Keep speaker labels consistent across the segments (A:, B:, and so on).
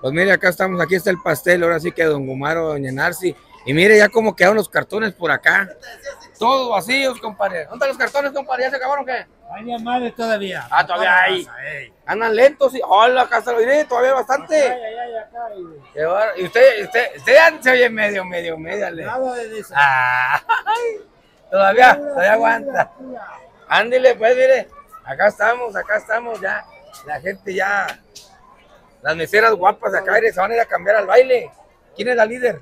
A: Pues mire, acá estamos, aquí está el pastel, ahora sí que don Gumaro, doña Narci. Y mire ya cómo quedaron los cartones por acá. Todos vacíos, compadre. ¿Dónde están los cartones, compadre? ¿Ya se acabaron o qué?
B: Hay madres todavía.
A: Ah, todavía hay. Andan lentos, sí. Hola, acá se lo diré, todavía bastante. Y usted ya se oye medio.
B: Nada de eso.
A: Todavía aguanta. Ándile, pues, mire. Acá estamos ya. La gente ya. Las meseras guapas de acá, se van a ir a cambiar al baile. ¿Quién es la líder?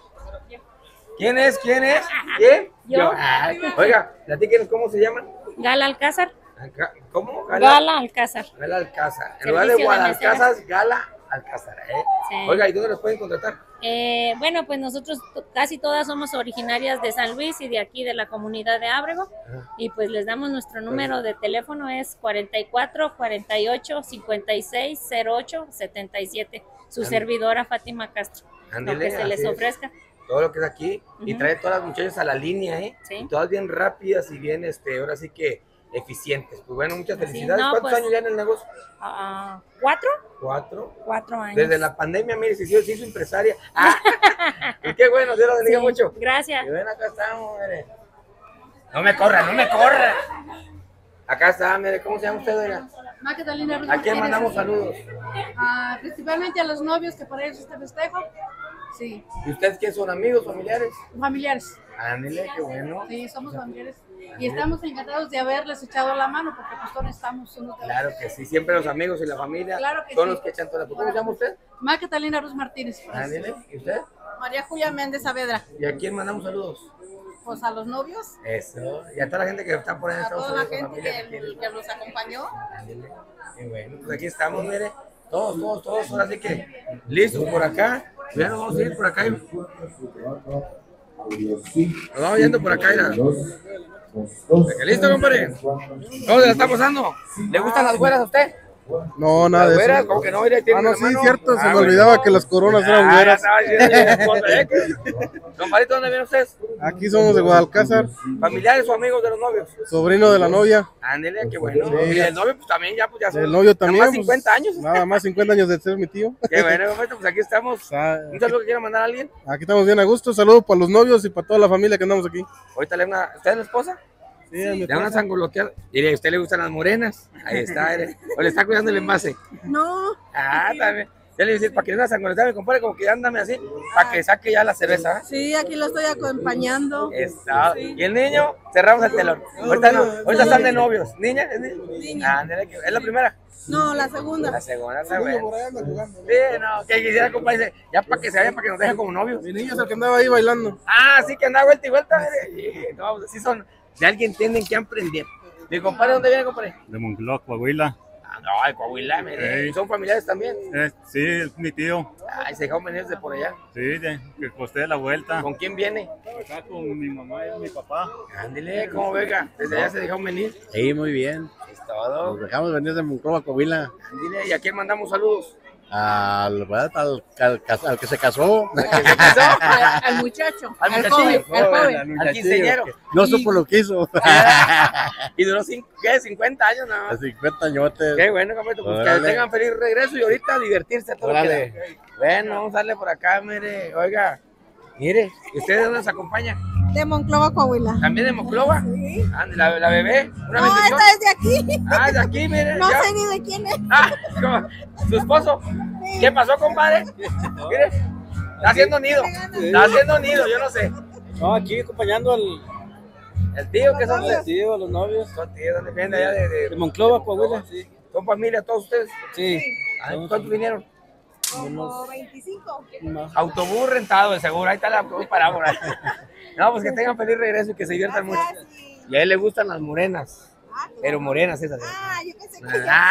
A: ¿Quién es? ¿Quién?
C: Yo.
A: Oiga, ¿platíquenos cómo se llaman?
C: Gala Alcázar.
A: ¿Cómo?
C: Gala Alcázar.
A: Gala Alcázar. En lugar de Guadalcázar, Gala Alcázar.
C: Sí.
A: Oiga, ¿y dónde los pueden contratar?
C: Bueno, pues nosotros casi todas somos originarias de San Luis y de aquí de la comunidad de Ábrego. Y pues les damos nuestro número de teléfono, es 44 48 56 08 77. Su servidora Fátima Castro.
A: Ándele,
C: lo que se les ofrezca.
A: Todo lo que es aquí. Y trae todas las muchachas a la línea,
C: Sí.
A: Y todas bien rápidas y bien, ahora sí que eficientes. Pues bueno, muchas felicidades.
C: no,
A: ¿Cuántos
C: pues,
A: años ya en el negocio?
C: 4.
A: 4.
C: 4 años.
A: Desde la pandemia, mire, se hizo empresaria. Y qué bueno, Dios lo bendiga mucho.
C: Gracias.
A: Y ven, acá estamos, mire. No me corra. Acá está, mire, ¿cómo se llama usted, doña?
D: Magdalena Ruiz
A: ¿A quién
D: Martínez.
A: mandamos saludos?
D: Principalmente a los novios que para ellos este festejo. Sí,
A: ¿Y ustedes quién son, amigos, familiares?
D: familiares.
A: Ándele, qué bueno.
D: Sí, somos familiares. Y estamos encantados de haberles echado la mano porque pues todos estamos unos de
A: Claro que sí, siempre los amigos y la familia
D: Claro que
A: son
D: sí.
A: los que echan toda la... ¿Cómo se llama usted?
D: Magdalena Ruiz Martínez. Pues.
A: Ándele, ¿y usted?
D: María Julia Méndez Saavedra.
A: ¿Y a quién mandamos saludos?
D: Pues a los novios,
A: Eso, y a toda la gente que está por ahí en
D: a
A: Estados
D: toda la
A: Unidos.
D: gente que los acompañó.
A: Ándele, y bueno, pues aquí estamos, mire, todos, ahora sí que listos por acá. Ya nos vamos a ir por acá. Nos vamos yendo por acá. ¿Listo, compadre? ¿Cómo se la está pasando? ¿Le gustan las güeras a usted?
E: No, nada
A: ¿Las
E: de
A: güeras?
E: eso.
A: Como que no, mira, tiene
E: No,
A: una
E: sí,
A: mano.
E: cierto, se me
A: Bueno.
E: olvidaba que las coronas eran
A: Ya
E: güeras.
A: estaba diciendo, compadrito, ¿dónde vienen ustedes?
E: Aquí somos de Guadalcázar,
A: ¿Familiares o amigos de los novios?
E: sobrino de la novia.
A: Ándele, qué bueno.
E: Sí.
A: Y el novio, pues también, ya son.
E: El novio también.
A: Nada más 50 años.
E: Nada más 50 años de ser mi tío.
A: Qué bueno, compadrito, pues aquí estamos.
E: Aquí
A: ¿Un saludo que quiera mandar a alguien?
E: estamos bien a gusto. Saludos para los novios y para toda la familia que andamos aquí.
A: Ahorita le una... ¿Usted es la esposa?
E: Sí, a mi
A: Le da una
E: esposa.
A: sangoloteada. Dile, ¿a usted le gustan las morenas? Ahí está, o le está cuidando el envase.
D: No,
A: También. Ya le dice, para que le dé una sangoloteada, me compadre, como que ándame así, para que saque ya la cerveza.
D: sí, aquí lo estoy acompañando.
A: Está. Y el niño, cerramos el telón. Ahorita no, ahorita están de novios. ¿Niña? ¿Es niña?
D: Niña.
A: Ándale, ¿es la primera?
D: No, la segunda.
A: La segunda, está bueno. Sí, no, que quisiera, compadre, ya para que se vaya, para que nos deje como novios.
E: Mi niño es el que andaba ahí bailando.
A: Sí, que anda vuelta y vuelta. No, pues así son. De alguien tienen que aprender. Mi compadre, ¿dónde viene, compadre?
F: De Monclova, Coahuila.
A: No, de Coahuila, mire. ¿Son familiares también?
F: Sí, es mi tío.
A: Se dejaron venir desde por allá.
F: Sí, que costé la vuelta.
A: ¿Con quién viene?
F: Acá con mi mamá y mi papá.
A: Ándele, ¿cómo venga? Desde allá se dejaron venir.
G: Sí, muy bien.
A: Es todo.
G: Nos dejamos venir de Monclova, Coahuila.
A: Ándele, ¿y a quién mandamos saludos?
G: Al que se casó.
A: ¿A quién se casó?
D: Al muchacho.
A: Al
D: el
A: muchachillo.
D: joven.
A: Al quinceañero.
G: No supo lo que hizo.
A: Y duró 50 años nada más.
G: 50 añotes.
A: Qué bueno, compadre, pues que
G: Órale.
A: tengan feliz regreso y ahorita divertirse a todo lo que
G: Órale.
A: da. Bueno, vamos a darle por acá, mire, oiga, mire, ¿y ustedes dónde nos acompaña?
D: De Monclova, Coahuila.
A: ¿También de Monclova?
D: Sí.
A: La bebé, una
D: No,
A: bendición.
D: esta es de aquí.
A: De aquí, mire.
D: No
A: ya.
D: sé ni de quién es.
A: ¿Cómo? ¿Su esposo? ¿Qué pasó, compadre? Mire, está haciendo nido, yo no sé.
B: No, aquí acompañando al
A: ¿El tío qué son ustedes?
B: tío, a los novios.
A: Son tíos, ¿dónde vienen allá
B: De Monclova, Coahuila.
A: Sí. ¿Son familia todos ustedes?
B: Sí.
A: ¿Cuántos vinieron?
D: Como 25.
A: Autobús rentado, de seguro. Ahí está el autobús parado por ahí. No, pues que tengan feliz regreso y que se diviertan mucho. Y a él le gustan las morenas. Pero morenas esas.
D: Yo pensé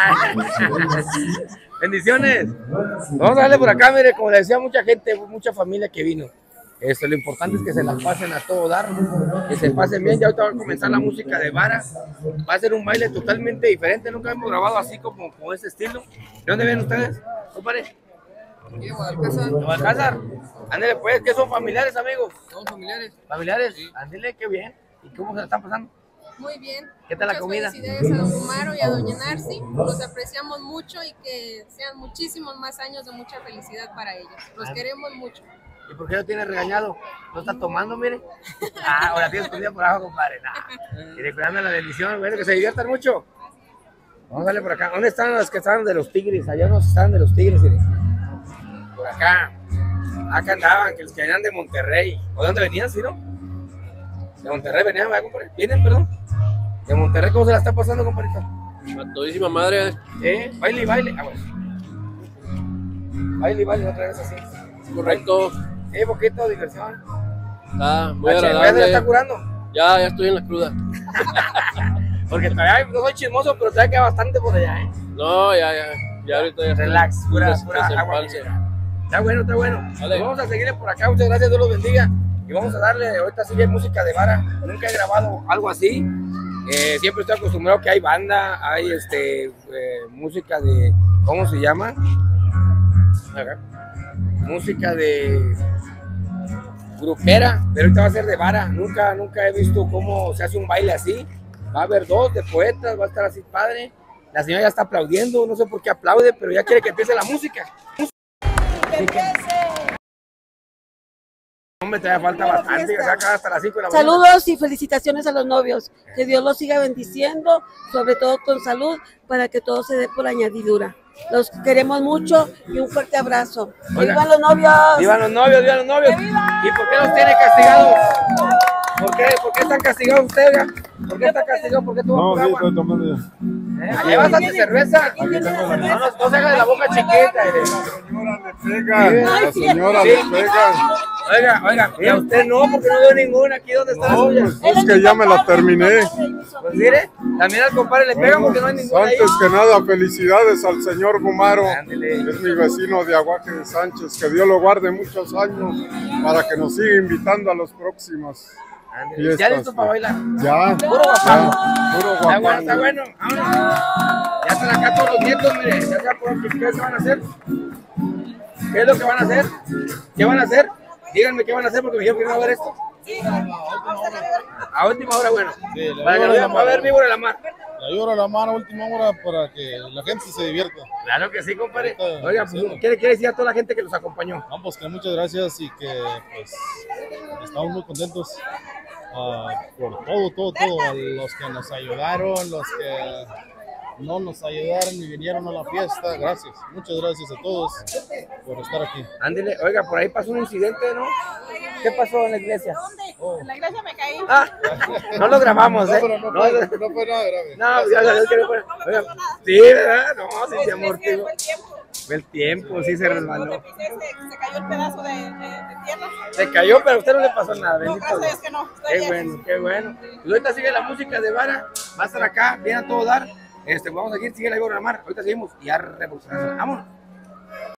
D: que
A: Bendiciones. Vamos a darle por acá, mire, como le decía mucha gente, mucha familia que vino. Lo importante es que se la pasen a todo dar, que se pasen bien. Ya ahorita va a comenzar la música de vara. Va a ser un baile totalmente diferente. Nunca hemos grabado así como ese estilo. ¿De dónde vienen ustedes, compadre?
H: De Guadalcázar.
A: ¿De Guadalcázar? Ándele pues, ¿qué son familiares, amigos?
H: Somos familiares.
A: ¿Familiares? Sí. Ándele, qué bien. ¿Y cómo se la están pasando?
H: Muy bien.
A: ¿Qué tal la
H: Muchas
A: comida?
H: felicidades a don Gumaro y a doña Narci. Los apreciamos mucho y que sean muchísimos más años de mucha felicidad para ellos. Los queremos mucho.
A: ¿Y por qué lo tiene regañado? ¿No está tomando, mire? Ah, ahora tiene escondida por abajo, compadre. Nah. Y cuidando la bendición, bueno, que se diviertan mucho. Vamos a darle por acá. ¿Dónde están los que estaban de los Tigres? Allá no están de los Tigres, mire. Por acá. Acá andaban, que los que venían de Monterrey. ¿O de dónde venían, sí, no? De Monterrey venían, ¿verdad, compadre? ¿Vienen, perdón? De Monterrey, ¿cómo se la está pasando, compadrito?
B: A todísima madre.
A: Baile y baile. Ah, bueno. Baile y baile otra vez así.
B: Correcto.
A: Poquito de diversión.
B: Está muy
A: ¿Ya se la
B: agradable.
A: está curando?
B: Ya estoy en la cruda.
A: Porque todavía no soy chismoso, pero todavía queda bastante por allá, ¿eh?
B: No, ya ahorita ya estoy.
A: Relax, pura agua. Está bueno, está bueno. Pues vamos a seguirle por acá, muchas gracias, Dios los bendiga. Y vamos a darle, ahorita sigue música de vara. Nunca he grabado algo así. Siempre estoy acostumbrado que hay banda, hay música de, ¿cómo se llama? Acá. Música de grupera, pero ahorita va a ser de vara. Nunca he visto cómo se hace un baile así. Va a haber dos de poetas, va a estar así padre. La señora ya está aplaudiendo, no sé por qué aplaude, pero ya quiere que empiece la música. Hombre, todavía falta bastante, que se acaba hasta las 5 de la mañana.
I: Saludos y felicitaciones a los novios. Que Dios los siga bendiciendo, sobre todo con salud, para que todo se dé por añadidura. Los queremos mucho y un fuerte abrazo.
A: Oiga,
I: ¡Vivan los novios!
A: ¡Vivan los novios, vivan los novios! ¿Y por qué los tiene castigados? ¿Por qué están castigados ustedes, oiga? ¿Por qué están castigados? ¿Por qué tuvo agua?
E: estoy tomando ya.
A: Hay bastante cerveza. No se haga de la boca chiquita.
E: La señora le pega.
A: Oiga, y a usted no, porque no veo ninguna. Aquí donde está la suya.
E: Es que ya me la terminé.
A: Pues mire, también al compadre le pegan porque no hay ninguna ahí.
E: Antes que nada, felicidades al señor Gumaro.
A: Ándele.
E: Es mi vecino de Aguaje de Sánchez. Que Dios lo guarde muchos años para que nos siga invitando a los próximos.
A: Ándele. ¿Ya listo para bailar?
E: Ya.
A: Puro guapango.
E: Puro
A: Está bueno,
E: guapango.
A: está bueno. Vámonos. Ya están acá todos los nietos, mire. Ya saben por qué se van a hacer. ¿Qué es lo que van a hacer? ¿Qué van a hacer? Díganme qué van a hacer porque me dijeron que no va a ver esto. A última hora, bueno.
E: Sí,
A: para que lo va a ver vivo en la mar.
E: La llora la mano a última hora para que la gente se divierta.
A: Claro que sí, compadre.
E: Ahorita,
A: Oiga, pues,
E: sí.
A: ¿qué le quiere decir a toda la gente que los acompañó?
E: No, pues que muchas gracias y que pues estamos muy contentos por todo, a los que nos ayudaron, los que no nos ayudaron y vinieron a la fiesta, gracias, muchas gracias a todos por estar aquí.
A: Ándele, oiga, por ahí pasó un incidente, ¿no? ¿Qué pasó en la iglesia?
D: ¿Dónde? En la iglesia me caí.
A: Ah, no lo grabamos, ¿eh?
E: No fue nada grave.
A: No, ya sabes que no fue. Oiga, sí, ¿verdad? No, sí se amortiguó. Fue el tiempo, sí se resbaló.
D: Se cayó el pedazo de tierra.
A: Se cayó, pero a usted no le pasó nada, bendito
D: gracias
A: Dios.
D: a Dios que no.
A: Qué bueno, qué bueno. Pues ahorita sigue la música de vara, va a estar acá, viene a todo dar. Vamos a seguir, sigue la Víbora de la Mar. Ahorita seguimos y a revolucionar. Vámonos.